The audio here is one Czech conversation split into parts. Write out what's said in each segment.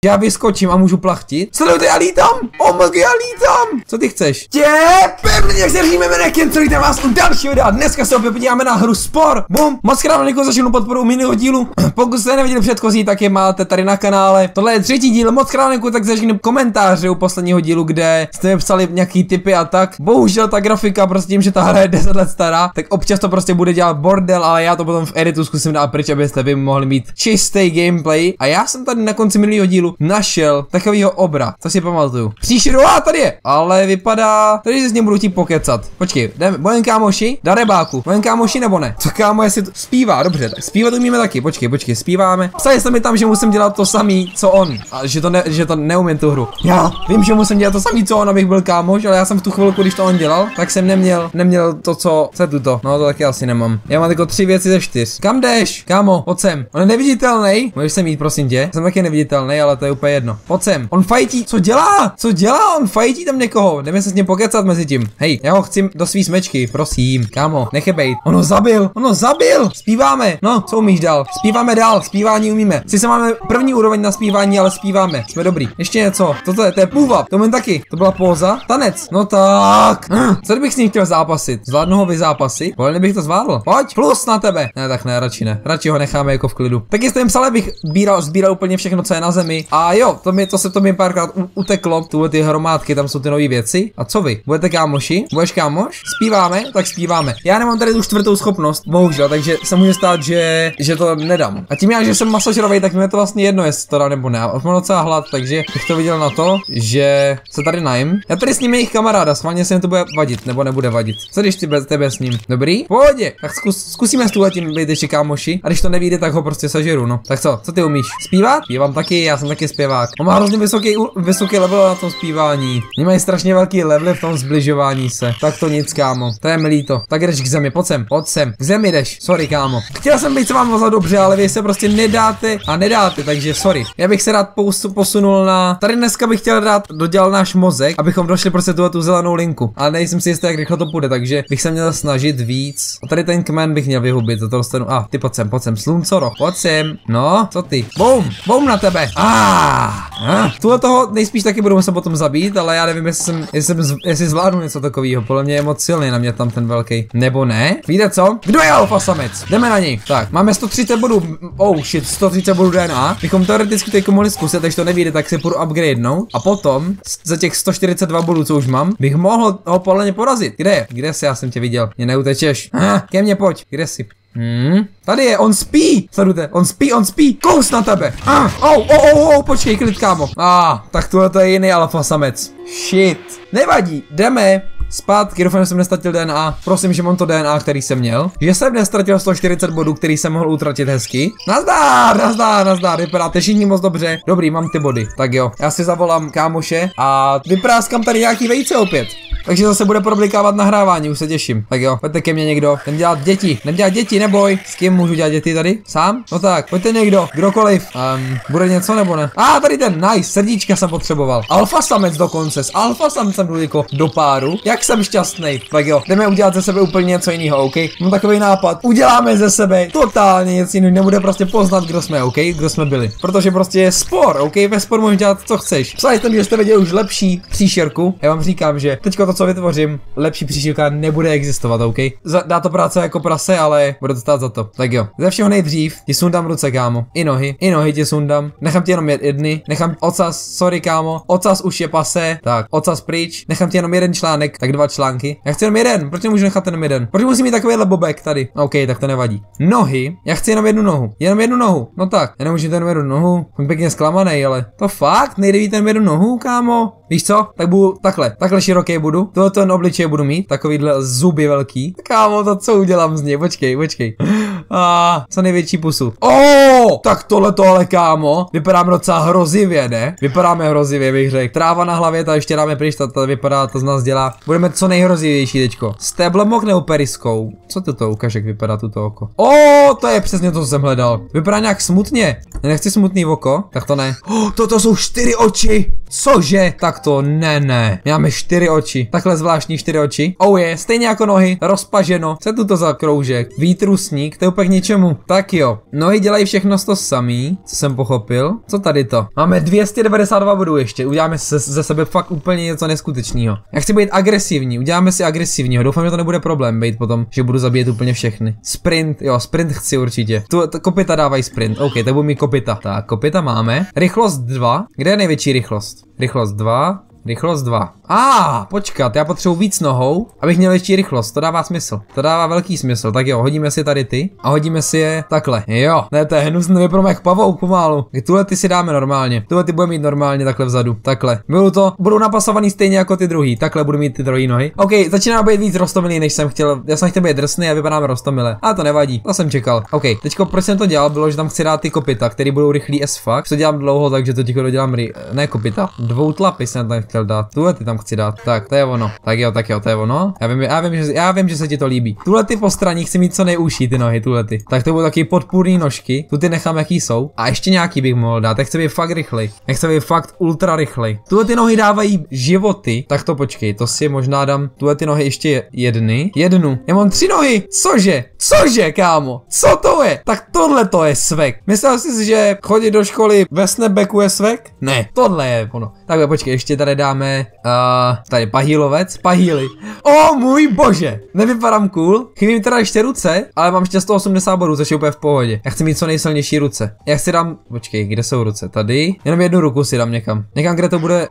Já vyskočím a můžu plachtit. Sledujte, já lítám. Omg, já lítám. Co ty chceš? Pevně se držíme Menekin, co víte vás u dalšího videa. Dneska se opět podíváme na hru Spore. Bum. Moc krát na začnu podporu minulého dílu. Pokud jste neviděli předchozí, tak je máte tady na kanále. Tohle je třetí díl. Moc krát tak začnu komentáře u posledního dílu, kde jste mi psali nějaký tipy a tak. Bohužel ta grafika, prostě tím, že ta hra je 10 let stará, tak občas to prostě bude dělat bordel, ale já to potom v editu zkusím dát pryč, abyste vy mohli mít čistý gameplay. A já jsem tady na konci minulého dílu našel takovýho obra, co si pamatuju. Příšeru, tady je, ale vypadá, tady se s ním budu ti pokecat. Počkej, jdeme, budeme kámoši, darebáku, budeme kámoši nebo ne? Co kámo, jestli to zpívá, dobře, tak zpívat umíme taky, počkej, zpíváme. Psali jste mi tam, že musím dělat to samý, co on, a že to neumím tu hru. Já vím, že musím dělat to samý, co on, abych byl kámoš, ale já jsem v tu chvilku, když to on dělal, tak jsem neměl to, co se tuto. No to taky asi nemám. Já mám jako 3 věci ze 4. Kam jdeš? Kámo, pojď sem. On je neviditelný. Můžeš se mít, prosím tě. Jsem taky neviditelný, ale to je úplně jedno. Pojď sem. On fajtí. Co dělá? Co dělá? On fajtí tam někoho. Jdeme se s ním pokecat mezi tím. Hej, já ho chci do svý smečky, prosím. Kámo, nechebejt. On ho zabil. Zpíváme. No, co umíš dál? Zpíváme dál. Zpívání umíme. Sice máme první úroveň na zpívání, ale zpíváme. Jsme dobrý. Ještě něco. To je půvab. To mám taky. To byla póza. Tanec. No tak. Co kdybych s ním chtěl zápasit? Zvládnu ho vyzápasit? Volně bych to zvládl. Pojď, plus na tebe. Ne, tak ne, radši ne. Radši ho necháme jako v klidu. Tak jestli jim psal, bych sbíral úplně všechno, co je na zemi. A jo, to mi párkrát uteklo. Tuhle ty hromádky, tam jsou ty nové věci. A co vy? Budete kámoši? Budeš kámoš? Zpíváme? Tak zpíváme. Já nemám tady tu 4. schopnost, bohužel, takže se může stát, že to nedám. A tím já, že jsem masažerovej, tak mi je to vlastně jedno, jestli to dám nebo ne. Mám docela hlad, takže bych to viděl na to, že se tady najím. Já tady s ním jejich kamaráda, schválně se mi to bude vadit, nebo nebude vadit. Co když ty bez tebe s ním? Dobrý? Pohodě. Tak zkusíme s tuhletím být ještě kámoši. A když to nevíde, tak ho prostě sažeru, no. Tak co ty umíš? Zpívat? Zpívám taky, já jsem taky zpěvák. On má hrozně vysoký level na tom zpívání. Oni mají strašně velký level v tom zbližování se. Tak to nic, kámo. To je mi líto. Tak jdeš k zemi, pojď sem. K zemi jdeš. Sorry, kámo. Chtěl jsem být se vám vozat dobře, ale vy se prostě nedáte, takže sorry. Já bych se rád posunul na. Tady dneska bych chtěl dodělat náš mozek, abychom došli prostě tu zelenou linku. Ale nejsem si jistý, jak rychle to půjde, takže bych se měl snažit víc. A tady ten kmen bych měl vyhubit, to dostanu. Ty pojď sem, sluncoro, pojď sem. No, co ty? Boom na tebe. Tuhle toho nejspíš taky budu muset potom zabít, ale já nevím, jestli zvládnu něco takového. Podle mě je moc silný na mě tam ten velký. Nebo ne? Víte co? Kdo je alfa samec? Jdeme na něj. Tak, máme 130 bodů. 130 bodů DNA. Bychom teoreticky teď mohli zkusit, takže to nevíde, tak si půjdu upgradenout. A potom za těch 142 bodů, co už mám, bych mohl ho podle mě porazit. Kde jsi? Já jsem tě viděl. Mě neutečeš. Ke mně pojď. Kde jsi? Tady je, on spí. Sledujte, on spí. Kous na tebe. Počkej, klid, kámo. Tak tohle to je jiný alfa samec. Shit. Nevadí, jdeme zpátky, doufám, že jsem nestratil DNA. Prosím, že mám to DNA, který jsem měl. Že jsem nestratil 140 bodů, který jsem mohl utratit hezky. Nazdar, vypadáte všichni moc dobře. Dobrý, mám ty body. Tak jo, já si zavolám kámoše a vypráskám tady nějaký vejce opět. Takže zase bude problikávat nahrávání, už se těším. Tak jo, pojďte ke mně někdo. Jdem dělat děti, neboj. S kým můžu dělat děti tady? Sám? No tak, pojďte někdo, kdokoliv. Bude něco nebo ne? Tady ten, nice, srdíčka jsem potřeboval. Alfa samec dokonce, s alfa samcem jdu jako do páru. Jak jsem šťastný. Tak jo, jdeme udělat ze sebe úplně něco jiného, OK? Mám takový nápad. Uděláme ze sebe totálně něco jiného, nebude prostě poznat, kdo jsme, OK? Kdo jsme byli. Protože prostě je Spore, OK? Ve Spore můžeš dělat, co chceš. Psali jste mi, že jste viděli už lepší příšerku. Já vám říkám, že teďko to, co vytvořím, lepší příšerka nebude existovat, OK? Dá to práce jako prase, ale bude to stát za to. Tak jo. Ze všeho nejdřív ti sundám ruce, kámo. I nohy ti sundám. Nechám ti jenom jedny. Nechám ocas, sorry, kámo. Ocas už je pase. Tak, ocas pryč. Nechám ti jenom jeden článek, tak 2 články. Já chci jenom jeden. Proč nemůžu nechat jenom jeden? Proč musím mít takovýhle bobek tady? OK, tak to nevadí. Nohy. Já chci jenom jednu nohu. Jenom jednu nohu. No tak, já nemůžu jenom jednu nohu. Jsem pěkně zklamaný, ale to fakt nejde víc jenom jednu nohu, kámo. Víš co? Tak budu takhle široký budu. Ten obličej budu mít, takovýhle zuby velký. Kámo, to co udělám z něj? Počkej. Co největší pusu. Tak tohle ale, kámo, vypadáme docela hrozivě, ne? Vypadáme hrozivě, bych řekl. Tráva na hlavě, ta ještě dáme pryč, ta vypadá, to z nás dělá. Budeme co nejhrozivější teďko. Stéblemok nebo periskou? Co to ukáž, jak vypadá tuto oko? To je přesně to, co jsem hledal. Vypadá nějak smutně. Nechci smutný oko, tak to ne. Toto jsou 4 oči. Cože? Tak to ne. Máme 4 oči. Takhle zvláštní 4 oči. Oh je, stejně jako nohy, rozpaženo. Co je tu to za kroužek? Výtrusník, to je úplně k ničemu. Tak jo, nohy dělají všechno to samý, co jsem pochopil. Co tady to? Máme 292 bodů ještě. Uděláme ze sebe fakt úplně něco neskutečného. Já chci být agresivní, uděláme si agresivního. Doufám, že to nebude problém být potom, že budu zabíjet úplně všechny. Sprint, jo, sprint chci určitě. Tu kopyta dávají sprint. OK, to budou mít kopyta. Tak, kopyta máme. Rychlost 2. Kde je největší rychlost? Rychlost 2. Rychlost 2. Počkat, já potřebuji víc nohou, abych měl větší rychlost, to dává smysl. To dává velký smysl, tak jo, hodíme si tady ty a hodíme si je takhle. Jo, ne, to je hnusný, vypadám jak pavouk pomalu. Tuhle ty si dáme normálně, tuhle ty budeme mít normálně takhle vzadu, takhle. Budou napasovaný stejně jako ty druhý, takhle budu mít ty druhý nohy. OK, začíná být víc roztomilý, než jsem chtěl. Já jsem chtěl být drsný a vypadáme roztomile. Ale to nevadí, to jsem čekal. OK, teďko proč jsem to dělal, bylo, že tam chci dát ty kopyta, které budou rychlý as fuck. To dělám dlouho, takže to ticho dodělám ne kopyta, 2 tlapy jsem tam chtěl dát. Tuhle ty tam chci dát. Tak, to je ono. Tak jo, to je ono. Já vím, že se ti to líbí. Tuhle ty po straně chci mít co nejúžší ty nohy, tuhle ty. Tak to budou taky podpůrný nožky. Tu ty nechám jaký jsou. A ještě nějaký bych mohl dát. Tak chci být fakt rychlej. Chci být fakt ultra rychlej. Tuhle ty nohy dávají životy. Tak to počkej, to si možná dám. Tuhle ty nohy ještě jednu. Já mám 3 nohy. Cože, kámo? Co to je? Tak tohle to je svek. Myslel jsi, že chodit do školy ve snapbacku je svek? Ne, tohle je ono. Tak počkej, ještě tady dáme tady pahýly. O můj bože, nevypadám cool. Chybím teda ještě ruce, ale mám ještě 180 bodů, což je úplně v pohodě. Já chci mít co nejsilnější ruce. Já si dám, počkej, kde jsou ruce? Tady. Jenom jednu ruku si dám někam. Někam,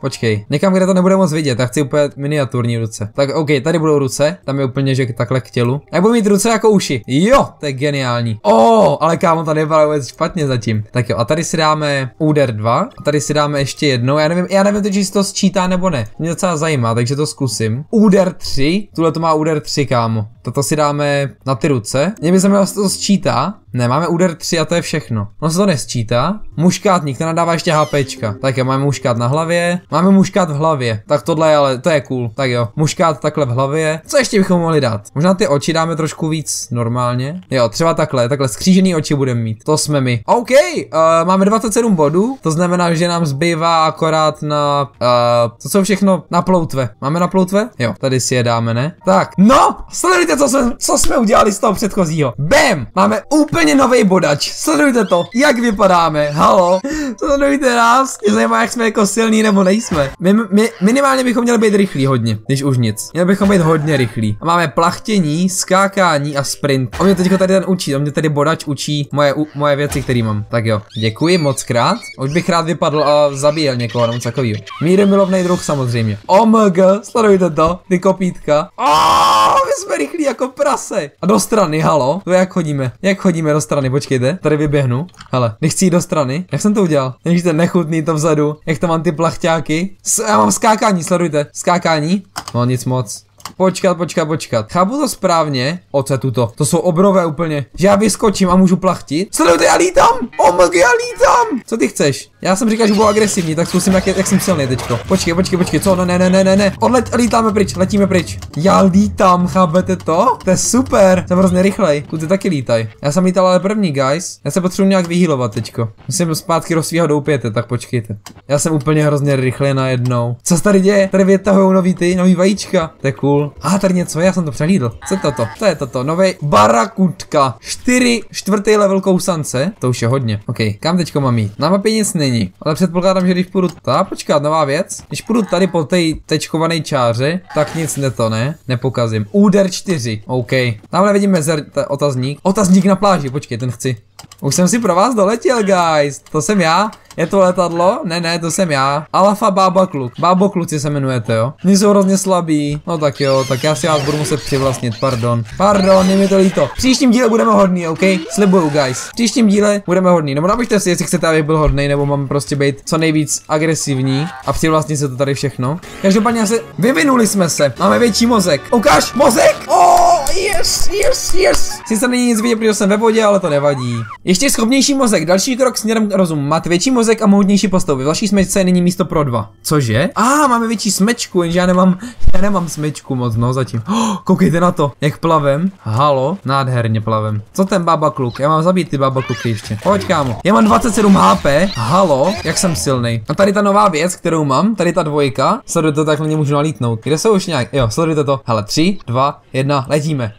kde to nebude moc vidět. Já chci úplně miniaturní ruce. Tak OK, tady budou ruce. Tam je úplně, že takhle k tělu. Já budu mít ruce jako uši. Jo, to je geniální. Ale kámo, to nevypadá vůbec špatně zatím. Tak jo, a tady si dáme úder 2. A tady si dáme ještě jednou. Já nevím, jestli to sčítá nebo ne. Mě docela zajímá, takže to zkusím. Úder 3. Tuhle to má úder 3, kámo. Toto si dáme na ty ruce. Mě by se to sčítá. Ne, máme úder 3 a to je všechno. No se to nesčítá. Muškátník, to nadává ještě HPčka. Tak jo, máme muškát na hlavě. Máme muškát v hlavě. Tak tohle je, ale to je cool. Tak jo, muškát takhle v hlavě. Co ještě bychom mohli dát? Možná ty oči dáme trošku víc normálně. Jo, třeba takhle skřížený oči budeme mít. To jsme my. OK, máme 27 bodů. To znamená, že nám zbývá akorát na to jsou všechno na ploutve. Máme na ploutve? Jo, tady si je dáme, ne? Tak, no, sledujte, co jsme udělali z toho předchozího. Bam! Máme úplně nový bodač. Sledujte to, jak vypadáme. Halo, sledujte nás. Mě zajímá, jak jsme jako silní nebo nejsme. Minimálně bychom měli být rychlí hodně, když už nic. Měli bychom být hodně rychlí. A máme plachtění, skákání a sprint. On mě teďko tady ten učí, on mě tady bodač učí moje věci, které mám. Tak jo, děkuji moc krát. Už bych rád vypadl a zabíjel někoho nebo takovýho. Míry milovnej druh samozřejmě. OMG, sledujte to, ty kopítka. My jsme rychlí jako prase. A do strany, halo. To jak chodíme? Jak chodíme do strany? Počkejte, tady vyběhnu. Hele, nechci jít do strany. Jak jsem to udělal? Nevíte, nechutný to vzadu. Jak to mám ty plachťáky? Já mám skákání, sledujte. Skákání. No nic moc. Počkat. Chápu to správně? Co je tuto? To jsou obrové úplně. Že já vyskočím a můžu plachtit. Sledujte, já lítám! OMG, já lítám! Co ty chceš? Já jsem říkal, že budu agresivní, tak zkusím, jak jsem silný teďko. Počkej, co? No, ne. Lítáme pryč, letíme pryč. Já lítám, chápete to? To je super. Jsem hrozně rychlej. Kluci taky lítaj. Já jsem lítal ale první, guys. Já se potřebuji nějak vyhýlovat teďko. Musím zpátky rozsvíhat doupěte, tak počkejte. Já jsem úplně hrozně rychlej najednou. Co se tady děje? Tady vytahujou nový vajíčka. To je cool. Tady něco, já jsem to přehlídl. Co je toto? To je toto, nový barakutka. 4. level kousance. To už je hodně. OK, kam teďko mám jít? Na mapě nic není, ale předpokládám, že když půjdu počkat, nová věc. Když půjdu tady po té tečkované čáře, tak nic nepokazím. Úder 4. OK. Tamhle vidím otazník. Otazník na pláži, počkej, ten chci. Už jsem si pro vás doletěl, guys. To jsem já. Je to letadlo? Ne, to jsem já. Alfa Bábokluk. Bábokluci se jmenujete, jo? Oni jsou hrozně slabí. No tak jo, tak já si vás budu muset přivlastnit, pardon, je mi to líto. V příštím díle budeme hodný, OK? Slibuju, guys. V příštím díle budeme hodný. Nebo napište si, jestli chcete, abych byl hodný, nebo mám prostě být co nejvíc agresivní a přivlastnit se to tady všechno. Každopádně vyvinuli jsme se. Máme větší mozek. Ukáž mozek! Yes. Sice není nic vidět, protože jsem ve vodě, ale to nevadí. Ještě schopnější mozek, další krok směrem k rozumu. Máte větší mozek a mohutnější postavu. Ve vaší smečce je nyní místo pro 2. Cože? Máme větší smečku, jenže já nemám smečku moc, no zatím. Koukejte na to, jak plavem. Halo, nádherně plavem. Co ten baba kluk? Já mám zabít ty baba kluky ještě. Pojď, kámo. Já mám 27 HP. Halo, jak jsem silnej. A tady ta nová věc, kterou mám, tady ta dvojka. Sledujte to, takhle nemůžu nalítnout. Kde jsou už nějak? Jo, sledujte to. Hele, 3, 2, 1, letíme.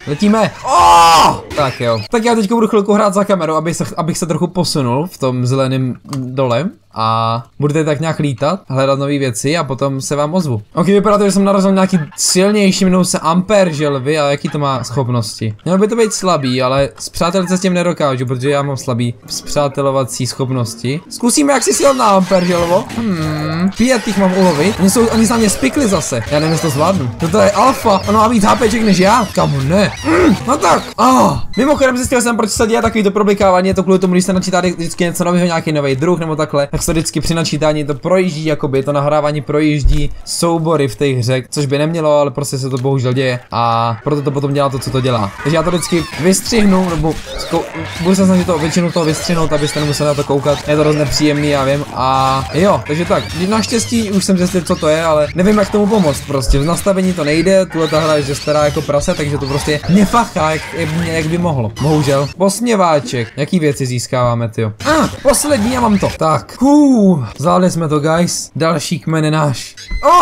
Tak jo. Tak já teď budu chvilku hrát za kamerou, abych se trochu posunul v tom zeleném dole. A budete tak nějak lítat, hledat nové věci a potom se vám ozvu. Ok, vypadá to, že jsem narazil nějaký silnější, jmenuji se Ampere želvy a jaký to má schopnosti. Mělo by to být slabý, ale spřátelit se s tím nedokážu, protože já mám slabý spřátelovací schopnosti. Zkusíme, jak si silná Ampere želvo. 5 jich mám ulovit. Oni se na mě spikli zase. Já nevím, jestli to zvládnu. To je alfa, ono má víc HPček než já. Kamu ne. No tak. Mimochodem zjistil jsem, proč se děje takový to problikávání. Je to kvůli tomu, když se načítá vždycky něco nového, nějaký nový druh nebo takhle. Tak se vždycky při načítání to projíždí, jakoby to nahrávání projíždí soubory v té hře, což by nemělo, ale prostě se to bohužel děje a proto to potom dělá to, co to dělá. Takže já to vždycky vystřihnu, nebo budu se snažit většinu toho vystřihnout, abyste nemuseli na to koukat. Je to dost nepříjemný, já vím. A jo, takže tak, naštěstí už jsem zjistil, co to je, ale nevím, jak tomu pomoct. Prostě v nastavení to nejde, tuhle ta hra je že stará jako prase, takže to prostě nefachá, jak by mohlo. Bohužel. Posměváček. Jaký věci získáváme, tyjo? Poslední, já mám to. Tak. Zvládli jsme to, guys. Další kmen je náš.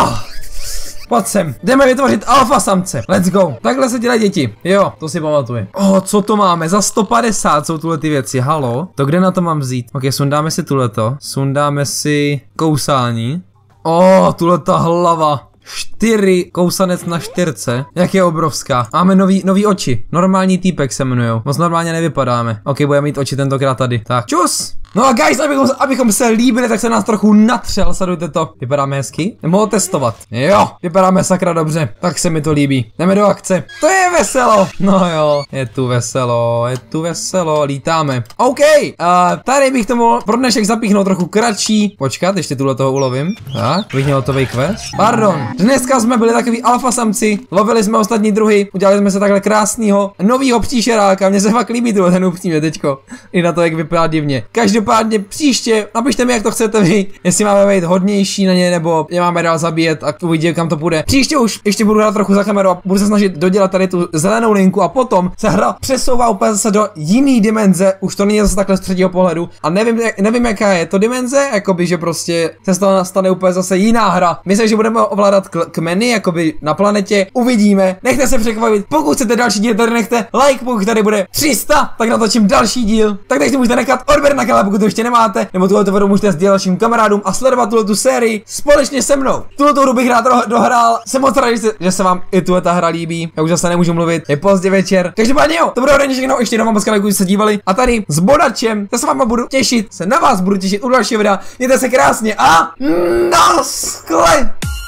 Pojď sem. Jdeme vytvořit alfa samce. Let's go. Takhle se dělají děti. Jo, to si pamatuju. Co to máme? Za 150 jsou tuhle ty věci. Halo? To kde na to mám vzít? Ok, sundáme si tuhleto. Sundáme si kousání. Tuhle ta hlava. 4 kousanec na 4. Jak je obrovská. Máme nový oči. Normální týpek se jmenujou. Moc normálně nevypadáme. Ok, budeme mít oči tentokrát tady. Tak, čus! No a guys, abychom se líbili, tak se nás trochu natřel, sledujte to. Vypadáme hezky? Nemohu testovat. Jo, vypadáme sakra dobře. Tak se mi to líbí. Jdeme do akce. To je veselo. No jo, je tu veselo, lítáme. OK, tady bych to mohl pro dnešek zapíchnout trochu kratší. Počkat, ještě tuhle toho ulovím. Tak, bych měl hotový quest. Pardon, dneska jsme byli takový alfa samci, lovili jsme ostatní druhy, udělali jsme se takhle krásného novýho příšeráka. Mně se fakt líbí ten upřímně teďko. I na to, jak vypadá divně. Každopádně příště napište mi, jak to chcete vy, jestli máme být hodnější na ně, nebo je máme dál zabíjet a uvidíme, kam to půjde. Příště už ještě budu hrát trochu za kameru a budu se snažit dodělat tady tu zelenou linku a potom se hra přesouvá úplně zase do jiný dimenze, už to není zase takhle z třetího pohledu a nevím jaká je to dimenze, jakoby, že prostě se z toho stane úplně zase jiná hra. Myslím, že budeme ovládat kmeny, jakoby na planetě, uvidíme, nechte se překvapit, pokud chcete další díl, tady nechte like, pokud tady bude 300, tak natočím další díl, tak teď můžete nechat odběr na kanál, pokud to ještě nemáte, nebo tuhle video můžete sdílet dalším kamarádům a sledovat tuhle sérii společně se mnou. Tuhle hru bych rád dohrál, jsem moc rád, že se vám i tuhle hra líbí, já už zase nemůžu mluvit, je pozdě večer, každopádně jo, to bylo ode mě všechno, ještě jednou vám moc krát, se dívali a tady s Bodačem, já se vám budu těšit, se na vás budu těšit u dalšího videa, mějte se krásně a naschle!